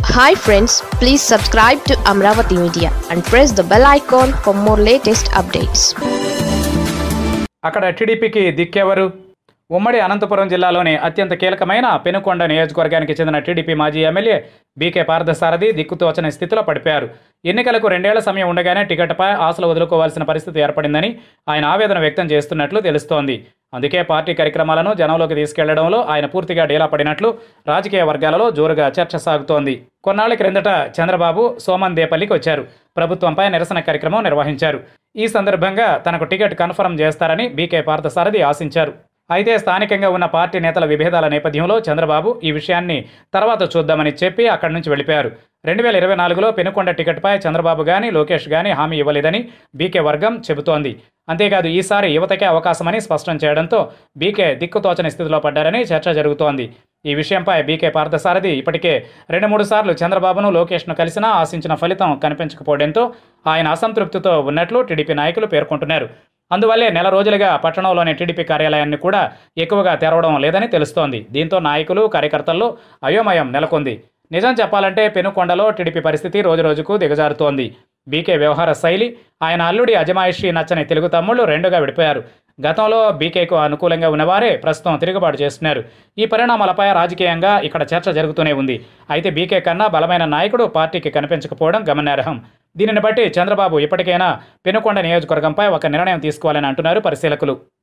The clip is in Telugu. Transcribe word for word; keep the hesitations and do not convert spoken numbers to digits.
Hi friends, please subscribe to Amaravathi Media and press the bell icon for more latest updates. అక్కడ టీడీపీకి దిక్కెవరు? ఉమ్మడి అనంతపురం జిల్లాలోని అత్యంత కీలకమైన పెనుకొండ నియోజకవర్గానికి చెందిన టీడీపీ మాజీ ఎమ్మెల్యే బీకే పార్థసారథి దిక్కుతోచని స్థితిలో పడిపోయారు. ఎన్నికలకు రెండేళ్ల సమయం ఉండగానే టికెట్పై ఆశలు వదులుకోవాల్సిన పరిస్థితి ఏర్పడిందని ఆయన ఆవేదన వ్యక్తం చేస్తున్నట్లు తెలుస్తోంది. అందుకే పార్టీ కార్యక్రమాలను జనంలోకి తీసుకెళ్లడంలో ఆయన పూర్తిగా డీలా పడినట్లు రాజకీయ వర్గాలలో జోరుగా చర్చ సాగుతోంది. కొన్నాళ్ల క్రిందట చంద్రబాబు సోమన్ దేపల్లికి వచ్చారు. ప్రభుత్వంపై నిరసన కార్యక్రమం నిర్వహించారు. ఈ సందర్భంగా తనకు టికెట్ కన్ఫర్మ్ చేస్తారని బీకే పార్థసారథి ఆశించారు. అయితే స్థానికంగా ఉన్న పార్టీ నేతల విభేదాల నేపథ్యంలో చంద్రబాబు ఈ విషయాన్ని తర్వాత చూద్దామని చెప్పి అక్కడి నుంచి వెళ్ళిపోయారు. రెండు వేల ఇరవై నాలుగులో పెనుకొండ టికెట్పై చంద్రబాబు గానీ లోకేష్ గానీ హామీ ఇవ్వలేదని బీకే వర్గం చెబుతోంది. అంతేకాదు ఈసారి యువతకే అవకాశమని స్పష్టం చేయడంతో బీకే దిక్కుతోచని స్థితిలో పడ్డారని చర్చ జరుగుతోంది. ఈ విషయంపై బీకే పార్థసారథి ఇప్పటికే రెండు మూడు సార్లు చంద్రబాబును లోకేష్ను కలిసినా ఆశించిన ఫలితం కనిపించకపోవడంతో ఆయన అసంతృప్తితో ఉన్నట్లు టీడీపీ నాయకులు పేర్కొంటున్నారు. అందువల్లే నెల రోజులుగా పట్టణంలోని టీడీపీ కార్యాలయాన్ని కూడా ఎక్కువగా తెరవడం లేదని తెలుస్తోంది. దీంతో నాయకులు కార్యకర్తల్లో అయోమయం నెలకొంది. నిజం చెప్పాలంటే పెనుకొండలో టీడీపీ పరిస్థితి రోజురోజుకు దిగజారుతోంది. బీకే వ్యవహార శైలి, ఆయన అల్లుడి అజమాయిషీ నచ్చని తెలుగు తమ్ముళ్లు రెండుగా విడిపోయారు. గతంలో బీకేకు అనుకూలంగా ఉన్నవారే ప్రస్తుతం తిరుగుబాటు చేస్తున్నారు. ఈ పరిణామాలపై రాజకీయంగా ఇక్కడ చర్చ జరుగుతూనే ఉంది. అయితే బీకే కన్నా బలమైన నాయకుడు పార్టీకి కనిపించకపోవడం గమనార్హం. దీనిని బట్టి చంద్రబాబు ఇప్పటికైనా పెనుకొండ నియోజకవర్గంపై ఒక నిర్ణయం తీసుకోవాలని అంటున్నారు పరిశీలకులు.